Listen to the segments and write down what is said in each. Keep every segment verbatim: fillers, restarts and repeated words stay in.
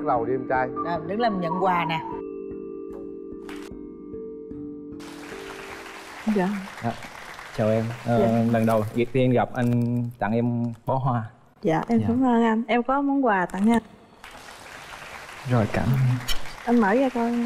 bắt đầu đi em trai. À, đứng lên nhận quà nè. Dạ. À, chào em. À, dạ. Lần đầu việc tiên gặp anh tặng em bó hoa. Dạ em Dạ. cảm ơn anh. Em có món quà tặng anh. Rồi cảm ơn. Anh mở ra coi.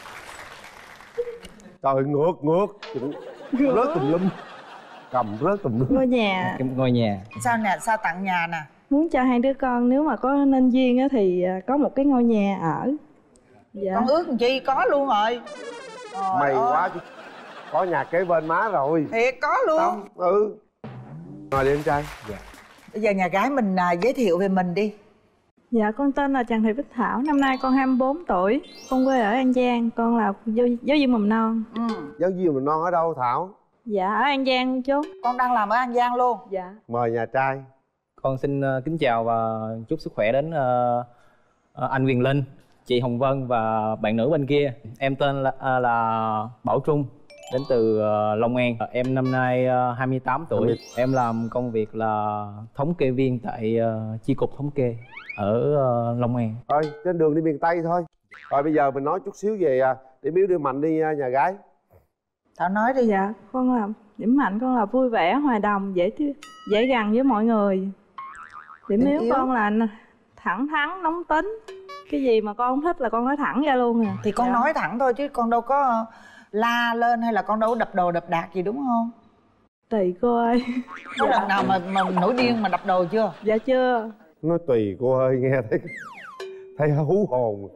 Trời ngược ngược rớt tùm lum, cầm rớt tùm lum. Ngôi nhà. Cái ngôi nhà. Sao nè, sao tặng nhà nè? Muốn cho hai đứa con nếu mà có nên duyên á thì có một cái ngôi nhà ở. Dạ. Con ước làm chi có luôn rồi. Trời Mày ơi. quá chứ. Có nhà kế bên má rồi. Thiệt có luôn. Tâm, ừ. Ngồi đi em trai. Dạ. Bây giờ nhà gái mình à, giới thiệu về mình đi. Dạ con tên là Trần Thị Bích Thảo. Năm nay con hai mươi bốn tuổi. Con quê ở An Giang. Con là giáo, giáo viên mầm non. Ừ. Giáo viên mầm non ở đâu Thảo? Dạ ở An Giang luôn chú. Con đang làm ở An Giang luôn. Dạ. Mời nhà trai. Con xin uh, kính chào và chúc sức khỏe đến uh, uh, anh Quyền Linh, chị Hồng Vân và bạn nữ bên kia. Em tên là, uh, là Bảo Trung, đến từ uh, Long An. Uh, em năm nay uh, hai mươi tám tuổi. hai mươi. Em làm công việc là thống kê viên tại uh, chi cục thống kê ở uh, Long An. Thôi trên đường đi miền Tây thôi. Rồi bây giờ mình nói chút xíu về à, điểm yếu điểm mạnh đi nhà gái. Thảo nói đi. Dạ con là điểm mạnh con là vui vẻ, hòa đồng, dễ thi, dễ gần với mọi người. Điểm yếu, yếu con là thẳng thắn, nóng tính. Cái gì mà con không thích là con nói thẳng ra luôn à. Thì con dạ. nói thẳng thôi chứ con đâu có la lên hay là con đâu có đập đồ đập đạc gì đúng không? Tùy cô ơi. Có lần nào mà, mà nổi điên mà đập đồ chưa? Dạ chưa. Nói tùy cô ơi, nghe thấy thấy hú hồn.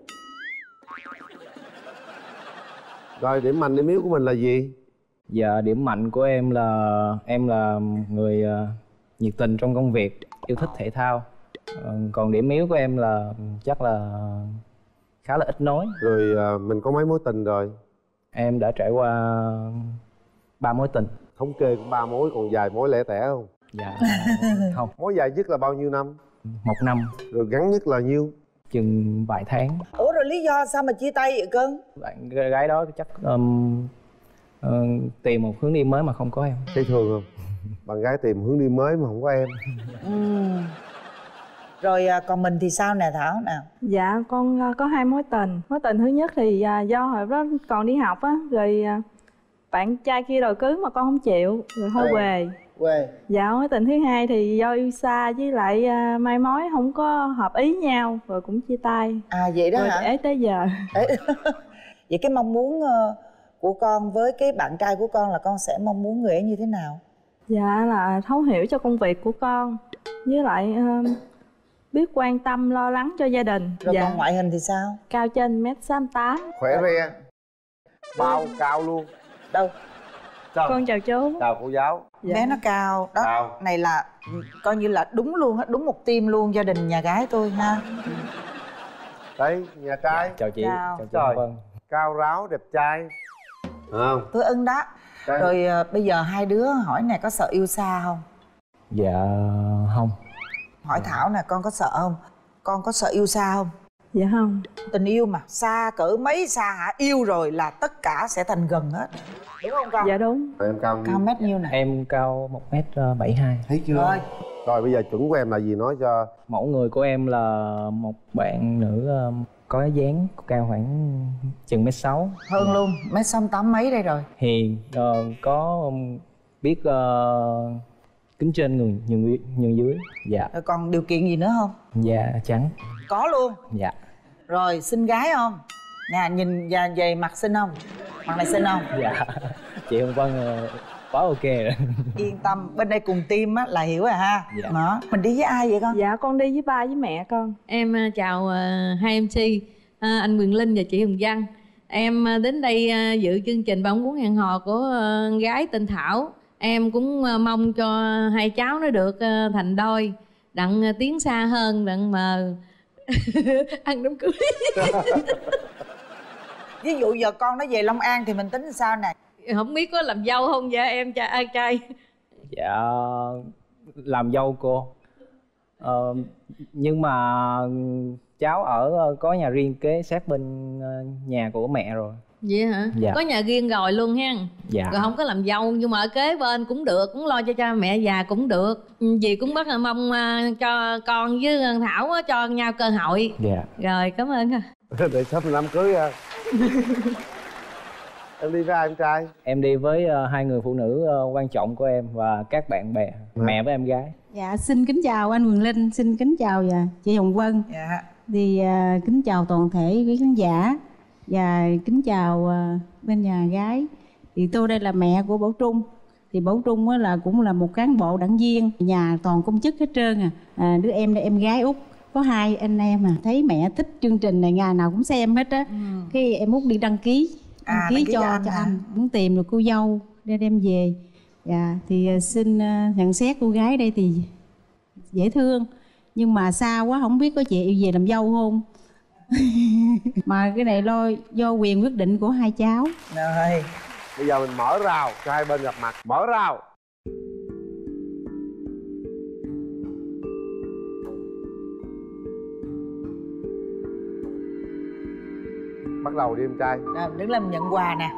Rồi điểm mạnh điểm yếu của mình là gì? Dạ điểm mạnh của em là em là người uh, nhiệt tình trong công việc, yêu thích thể thao. Uh, còn điểm yếu của em là chắc là khá là ít nói. Rồi uh, mình có mấy mối tình rồi? Em đã trải qua ba mối tình. Thống kê cũng ba mối, còn vài mối lẻ tẻ không? Dạ không. Mối dài nhất là bao nhiêu năm? Một năm. Rồi ngắn nhất là nhiêu? Chừng vài tháng. Ủa rồi lý do sao mà chia tay vậy cưng? Bạn gái đó chắc um, uh, tìm một hướng đi mới mà không có em. Thấy thường không? Bạn gái tìm hướng đi mới mà không có em. Ừ. Rồi còn mình thì sao nè Thảo nào? Dạ con có hai mối tình. Mối tình thứ nhất thì do hồi đó còn đi học á, rồi bạn trai kia đòi cưới mà con không chịu, rồi thôi quề. Quề. Dạ mối tình thứ hai thì do yêu xa với lại mai mối không có hợp ý nhau, rồi cũng chia tay. À vậy đó rồi hả? Ế tới giờ. Vậy cái mong muốn của con với cái bạn trai của con là con sẽ mong muốn người ấy như thế nào? Dạ là thấu hiểu cho công việc của con, với lại uh, biết quan tâm lo lắng cho gia đình. Rồi dạ. Còn ngoại hình thì sao? Cao trên mét sáu mươi tám. Khỏe re, bao cao luôn. Đâu? Chào. Con chào chú. Chào cô giáo. Dạ. Bé nó cao đó. Cao. Này là coi như là đúng luôn á, đúng một team luôn gia đình nhà gái tôi ha. Đây nhà trai. Chào chị. Chào. Chào chị Vân. Cao ráo đẹp trai. Không? Tôi ưng đó. Trai. Rồi bây giờ hai đứa hỏi nè, có sợ yêu xa không? Dạ không. Hỏi Thảo nè, con có sợ không? Con có sợ yêu xa không? Dạ không. Tình yêu mà xa cỡ mấy xa hả? Yêu rồi là tất cả sẽ thành gần hết. Đúng không con? Dạ đúng. Rồi em cao nhiêu? Cao mét nhiêu nè? Em cao một mét bảy mươi hai. Thấy chưa? Rồi. Rồi bây giờ chuẩn của em là gì, nói cho. Mẫu người của em là một bạn nữ có dáng cao khoảng chừng mét sáu. Hơn luôn, mét sáu tám mấy đây rồi. Hiền, uh, có biết uh, kính trên người nhường, nhường dưới. Dạ. Rồi còn điều kiện gì nữa không? Da trắng. Có luôn. Dạ. Rồi xinh gái không? Nè nhìn và về mặt xinh không? Mặt này xinh không? Dạ. Chị Hồng Vân uh, quá ok rồi. Yên tâm, bên đây cùng team á là hiểu rồi ha. Dạ. Đó. Mình đi với ai vậy con? Dạ con đi với ba với mẹ con. Em chào uh, hai em xê, uh, anh Quyền Linh và chị Hồng Vân. Em uh, đến đây uh, dự chương trình Bông Cuốn Hẹn Hò của uh, gái tên Thảo. Em cũng uh, mong cho hai cháu nó được uh, thành đôi, đặng uh, tiến xa hơn, đặng mà ăn đám cưới. Ví dụ giờ con nó về Long An thì mình tính sao nè? Không biết có làm dâu không dạ em cha ai trai? Dạ làm dâu cô. Ờ, nhưng mà cháu ở có nhà riêng kế sát bên nhà của mẹ rồi. Vậy hả? Dạ. Có nhà riêng rồi luôn ha. Dạ. Rồi không có làm dâu nhưng mà ở kế bên cũng được, cũng lo cho cha mẹ già cũng được. Dì cũng rất là mong uh, cho con với Thảo uh, cho nhau cơ hội. Dạ. Rồi cảm ơn. Để sắp năm cưới à. Em đi với ai em trai? Em đi với uh, hai người phụ nữ uh, quan trọng của em và các bạn bè, ừ. mẹ với em gái. Dạ xin kính chào anh Quyền Linh, xin kính chào và chị Hồng Vân. Dạ. Thì uh, kính chào toàn thể quý khán giả và kính chào uh, bên nhà gái. Thì tôi đây là mẹ của Bảo Trung. Thì Bảo Trung á, là cũng là một cán bộ đảng viên, nhà toàn công chức hết trơn à. à đứa em đây em gái út, có hai anh em à. Thấy mẹ thích chương trình này ngày nào cũng xem hết á. ừ. Cái em út đi đăng ký đăng à, ký, đăng ký cho cho anh, cho hả? anh muốn tìm được cô dâu để đem về. Dạ thì uh, xin uh, nhận xét cô gái đây thì dễ thương, nhưng mà xa quá không biết có chị yêu về làm dâu không. Mà cái này lo do quyền quyết định của hai cháu. Rồi bây giờ mình mở rào cho hai bên gặp mặt. Mở rào. Bắt đầu đi em trai. rồi, đứng lên nhận quà nè.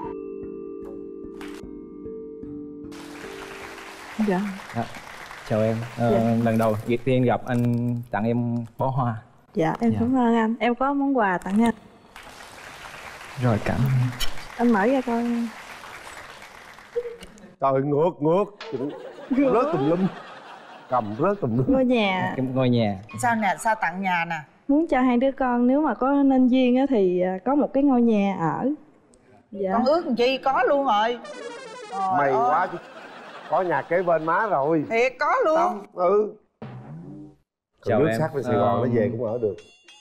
Dạ. Dạ. Chào em. Ờ, Dạ. Lần đầu việc tiên gặp anh tặng em bó hoa. Dạ em Dạ. cảm ơn anh. Em có món quà tặng anh. Rồi cảm ơn. Anh mở ra coi. Trời ngược ngược rớt tùm lum, cầm rớt tùm lum. Ngôi nhà. Cái ngôi nhà. Sao nè, sao tặng nhà nè? Muốn cho hai đứa con nếu mà có nên duyên á thì có một cái ngôi nhà ở. Dạ. Con ước làm chi có luôn rồi. Trời May ơi. quá chứ. Có nhà kế bên má rồi. Thiệt có luôn. Tâm, ừ. Chào nước em. sát bên Sài Gòn Ờ, nó về cũng ở được.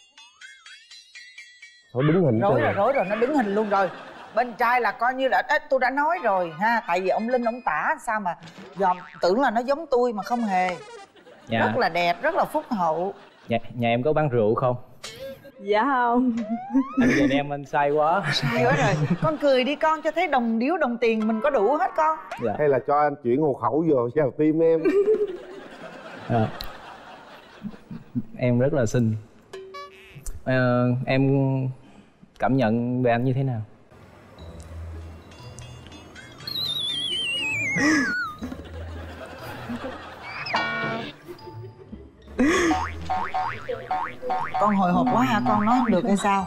Thôi đứng hình Rối cho rồi, rối rồi, nó đứng hình luôn rồi. Bên trai là coi như là ít, tôi đã nói rồi ha. Tại vì ông Linh ông tả sao mà dòm, tưởng là nó giống tôi mà không hề. Dạ. Rất là đẹp, rất là phúc hậu. Nhà, nhà em có bán rượu không? Dạ không. Anh nhìn em anh say quá. Hay quá rồi. Con cười đi con, cho thấy đồng điếu đồng tiền mình có đủ hết con. Dạ. hay là cho anh chuyển hộ khẩu vô vào tim em. À, em rất là xinh. À, em cảm nhận về anh như thế nào? Con hồi hộp quá hả? Con nói không được hay sao?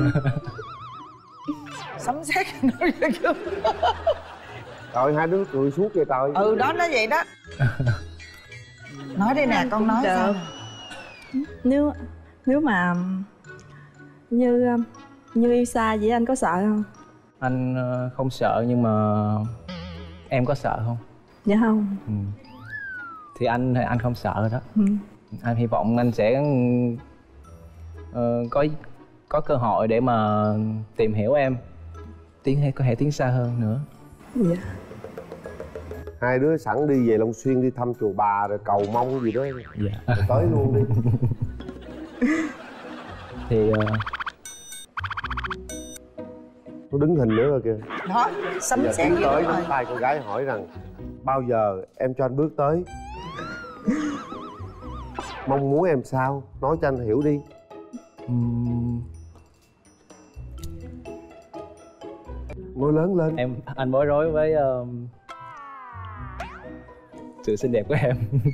Sấm sét nói vậy chứ. Trời hai đứa cười suốt vậy trời. Ừ đó, nó vậy đó. Nói đi nè, con nói Được. sao? Nếu nếu mà như như yêu xa vậy anh có sợ không? Anh ờ, không sợ nhưng mà em có sợ không? Dạ không. Ừ. Thì anh thì anh không sợ đó. Ừ. Anh hy vọng anh sẽ ờ, có có cơ hội để mà tìm hiểu em, tiến có thể tiến xa hơn nữa. Dạ. Hai đứa sẵn đi về Long Xuyên đi thăm chùa Bà rồi cầu mong gì đó. Dạ. Rồi tới luôn đi. Thì uh, Nó đứng hình nữa rồi kìa. Đó, sấm Giờ sét tiến vậy tới đó nắm rồi. tay cô gái hỏi rằng bao giờ em cho anh bước tới, mong muốn em sao, nói cho anh hiểu đi. um, Nói lớn lên. em anh bối rối với uh, sự xinh đẹp của em.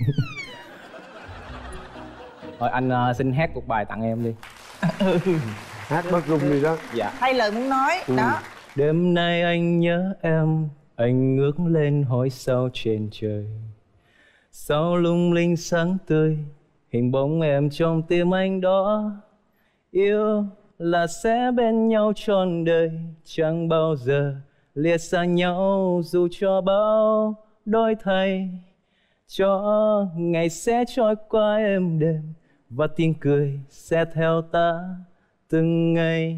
Thôi anh uh, xin hát một bài tặng em đi. Hát bớt rung đi đó. Dạ. Thay lời muốn nói, Ừ. đó. Đêm nay anh nhớ em, anh ngước lên hỏi sao trên trời, sao lung linh sáng tươi, hình bóng em trong tim anh đó. Yêu là sẽ bên nhau trọn đời, chẳng bao giờ lìa xa nhau dù cho bao đổi thay. Cho ngày sẽ trôi qua êm đềm và tiếng cười sẽ theo ta từng ngày.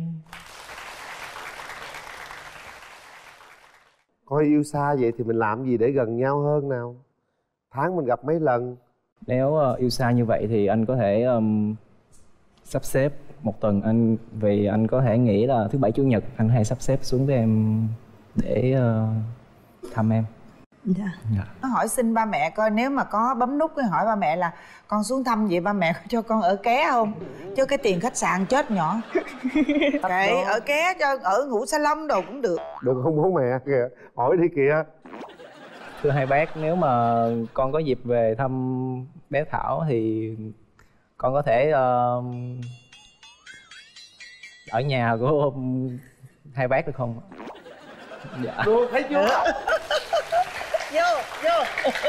Coi yêu xa vậy thì mình làm gì để gần nhau hơn nào. Tháng mình gặp mấy lần. Nếu uh, yêu xa như vậy thì anh có thể um, sắp xếp một tuần anh, vì anh có thể nghĩ là thứ bảy chủ nhật anh hay sắp xếp xuống với em để uh, thăm em. Dạ. Nó hỏi xin ba mẹ coi nếu mà có bấm nút cái hỏi ba mẹ là con xuống thăm vậy ba mẹ có cho con ở ké không? Chứ cái tiền khách sạn chết nhỏ. Kệ ở ké cho ở ngủ salon đồ cũng được. Đừng không bố mẹ kìa, hỏi đi kìa. Thưa hai bác, nếu mà con có dịp về thăm bé Thảo thì con có thể uh, ở nhà của hai bác được không? Dạ. Được, thấy chưa? Vô, vô.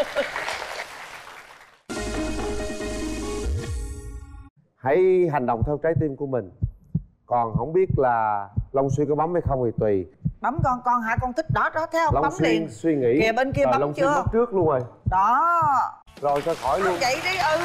Hãy hành động theo trái tim của mình. Còn không biết là Long Xuyên có bấm hay không thì tùy. Bấm con, con hả? Con thích đó, đó thấy không? Long Bấm Xuyên liền. suy nghĩ. Kìa bên kia rồi, bấm Long Xuyên chưa? bấm trước luôn rồi. Đó. Rồi cho khỏi luôn. Vậy đi, ừ.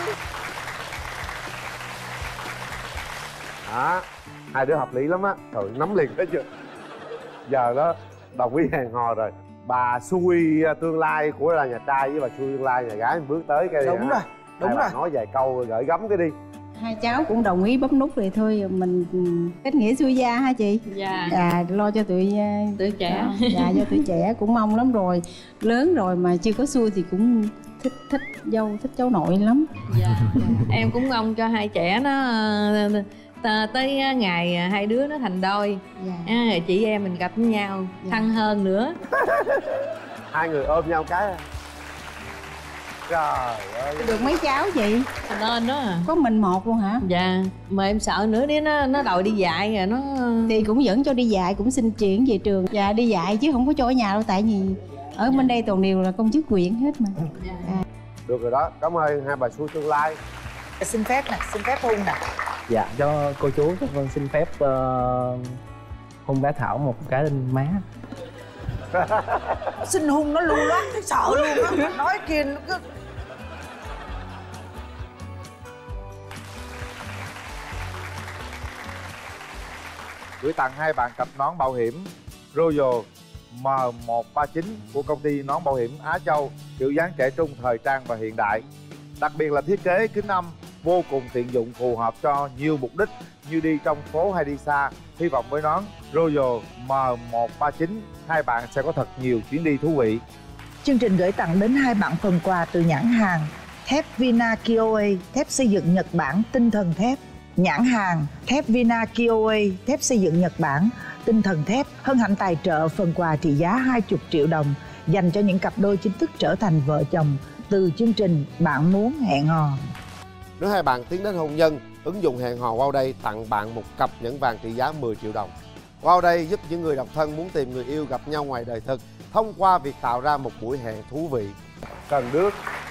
Đó, hai đứa hợp lý lắm á. Trời, nắm liền thấy chưa? Giờ đó đồng ý hẹn hò rồi. Bà xui tương lai của là nhà trai với bà xui tương lai nhà gái bước tới cái Đúng rồi, đúng hai rồi. bà nói vài câu gửi gắm cái đi. Hai cháu cũng đồng ý bấm nút rồi thôi mình kết nghĩa xuôi gia ha chị. Dạ. À, lo cho tụi Tuổi trẻ. dạ cho tụi trẻ cũng mong lắm rồi. Lớn rồi mà chưa có xuôi thì cũng thích thích dâu thích cháu nội lắm. Dạ. Em cũng mong cho hai trẻ nó t- tới ngày hai đứa nó thành đôi. Dạ. À, chị em mình gặp với nhau Dạ. thân hơn nữa. Hai người ôm nhau cái. Trời ơi. Được mấy cháu chị? Nên đó à. Có mình một luôn hả? Dạ. Mà em sợ nữa nếu nó nó đòi đi dạy rồi nó Thì cũng dẫn cho đi dạy, cũng xin chuyển về trường. Dạ đi dạy chứ không có cho ở nhà đâu. Tại vì ở bên đây toàn đều là công chức huyện hết mà. À. Được rồi đó, cảm ơn hai bà xui tương lai. Xin phép nè, xin phép hôn nè. Dạ, cho cô chú cho con xin phép uh, hôn bé Thảo một cái lên má. Xin hôn nó luôn đó, thấy sợ luôn á. Nói kia nó cứ... Gửi tặng hai bạn cặp nón bảo hiểm Royal M một ba chín của công ty nón bảo hiểm Á Châu, kiểu dáng trẻ trung, thời trang và hiện đại. Đặc biệt là thiết kế kính âm vô cùng tiện dụng, phù hợp cho nhiều mục đích như đi trong phố hay đi xa. Hy vọng với nón Royal M một ba chín, hai bạn sẽ có thật nhiều chuyến đi thú vị. Chương trình gửi tặng đến hai bạn phần quà từ nhãn hàng thép Vina Kioe, thép xây dựng Nhật Bản tinh thần thép. Nhãn hàng thép Vina Kioe, thép xây dựng Nhật Bản tinh thần thép hân hạnh tài trợ phần quà trị giá hai mươi triệu đồng dành cho những cặp đôi chính thức trở thành vợ chồng từ chương trình Bạn Muốn Hẹn Hò. Nếu hai bạn tiến đến hôn nhân, ứng dụng hẹn hò Wow Day tặng bạn một cặp nhẫn vàng trị giá mười triệu đồng. Wow Day giúp những người độc thân muốn tìm người yêu gặp nhau ngoài đời thực thông qua việc tạo ra một buổi hẹn thú vị. Cần Đước